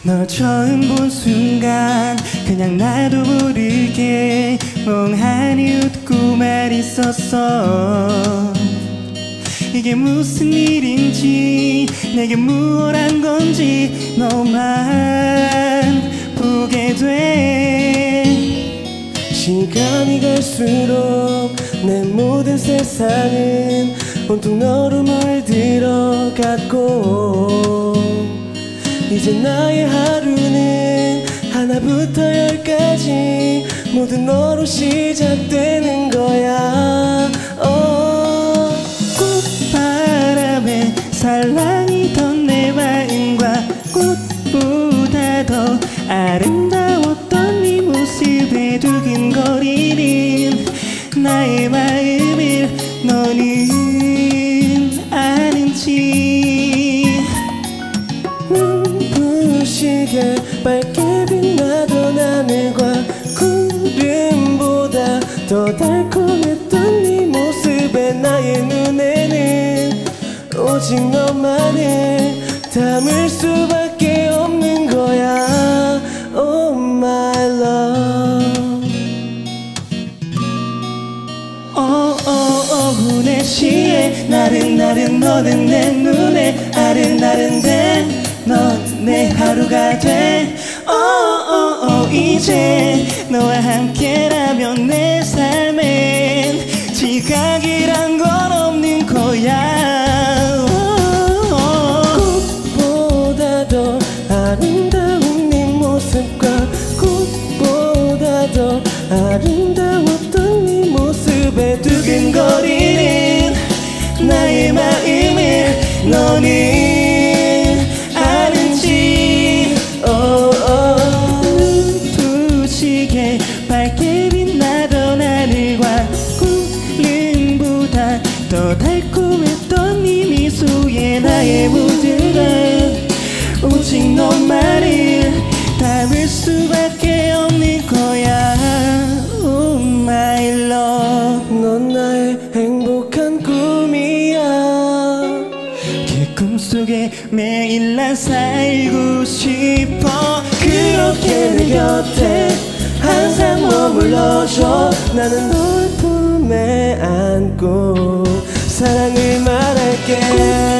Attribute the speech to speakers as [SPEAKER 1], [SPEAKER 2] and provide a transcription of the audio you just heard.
[SPEAKER 1] 너 처음 본 순간 그냥 나도 모르게 멍하니 웃고만 있었어. 이게 무슨 일인지 내게 뭘 한 건지 너만 보게 돼.
[SPEAKER 2] 시간이 갈수록 내 모든 세상은 온통 너로 물들어갔고, 이제 나의 하루는 하나부터 열까지 모두 너로 시작되는 거야.
[SPEAKER 1] 꽃바람에 살랑이던 내 마음과 꽃보다 더 아름다웠던 네 모습에 두근거리는 나의 마음을 너는 아는지.
[SPEAKER 2] 눈부시게 밝게 빛나던 하늘과 구름보다 더 달콤했던 네 모습에 나의 눈에는 오직 너만을 담을 수밖에 없는 거야. Oh my love.
[SPEAKER 1] 오후 4시에 나른나른 너는 내 눈에 아른아른대. 넌 내 하루가 돼. 이제 너와 함께라면 내 삶엔 지각이란 건 없는 거야.
[SPEAKER 2] 꽃보다 더 아름다운 네 모습과 꽃보다 더 아름다웠던 네 모습에
[SPEAKER 1] 두근거리는 나의 마음을 너는 아는지. 눈부시게 밝게 빛나던 하늘과 구름보다 더 달콤했던 네 미소에 나의 모두가 오직 너만을 담을 수밖에 없는 거야. Oh my love.
[SPEAKER 2] 넌 나의 행복한 꿈이야.
[SPEAKER 1] 그 꿈속에 매일 난 살고 싶어.
[SPEAKER 2] 그렇게 내 곁에 항상 머물러줘. 나는 널 품에 안고 사랑을 말할게.